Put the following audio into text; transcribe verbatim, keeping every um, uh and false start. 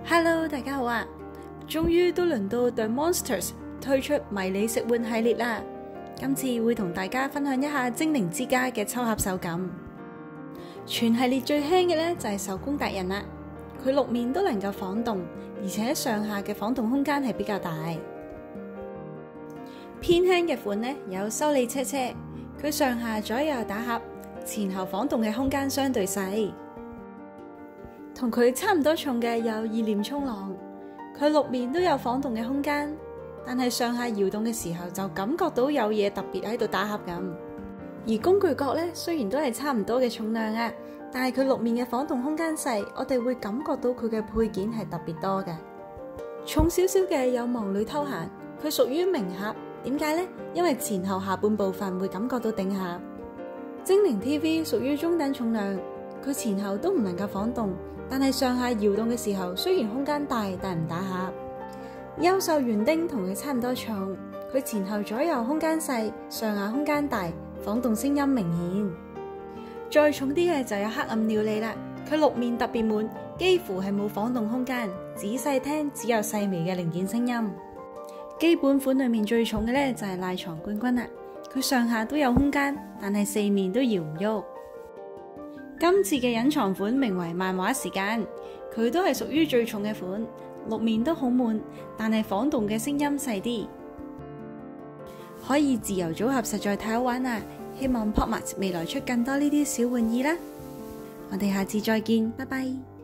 Hello， 大家好啊！終於都輪到 The Monsters 推出迷你食玩系列啦。今次會同大家分享一下精靈之家嘅抽盒手感。全系列最輕嘅呢就係手工達人啦，佢六面都能夠晃動，而且上下嘅晃動空間係比較大。偏輕嘅款呢有修理車車，佢上下左右打盒，前後晃動嘅空間相對細。同佢差唔多重嘅有意念衝浪，佢六面都有晃動嘅空間，但係上下搖動嘅時候就感覺到有嘢特別喺度打盒咁。而工具角咧雖然都係差唔多嘅重量啊，但係佢六面嘅晃動空間細，我哋會感覺到佢嘅配件係特別多嘅。重少少嘅有忙裏偷閒，佢屬於明盒，點解呢？因為前後下半部分會感覺到頂盒。精靈 T V 屬於中等重量，佢前後都唔能夠晃動。但係上下搖動嘅時候，雖然空間大，但唔打盒。優秀園丁同佢差唔多重，佢前後左右空間細，上下空間大，晃動聲音明顯。再重啲嘅就有黑暗料理啦，佢六面特別滿，幾乎係冇晃動空間，仔細聽只有細微嘅零件聲音。基本款裏面最重嘅呢就係賴床冠軍啦，佢上下都有空間，但係四面都搖唔喐。今次嘅隱藏款名為漫畫時間，佢都係屬於最重嘅款，六面都好滿，但係晃動嘅聲音細啲。可以自由組合實在太好玩啦！希望 PopMart未來出更多呢啲小玩意啦。我哋下次再見，拜拜。